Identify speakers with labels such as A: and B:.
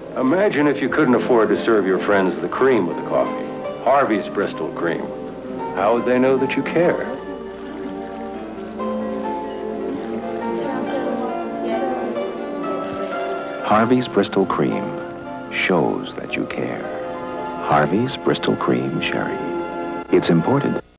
A: Imagine if you couldn't afford to serve your friends the cream with the coffee. Harvey's Bristol cream. How would they know that you care?
B: Harvey's Bristol cream shows that you care. Harvey's Bristol cream sherry. It's imported